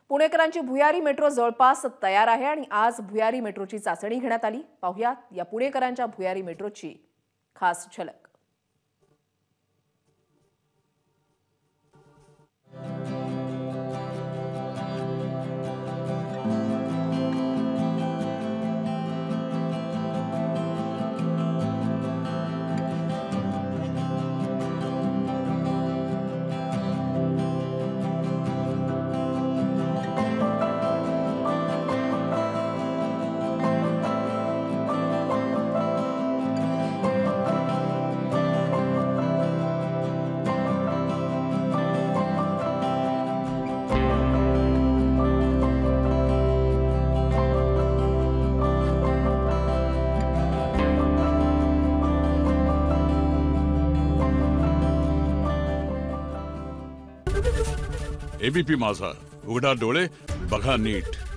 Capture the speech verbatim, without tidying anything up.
पुणेकरांची भुयारी मेट्रो जवळपास तयार आहे आणि आज भुयारी मेट्रोची चाचणी घेण्यात आली। पाहुयात या पुणेकरांच्या भुयारी मेट्रोची खास झलक। एबीपी माझा, उघडा डोळे बघा नीट।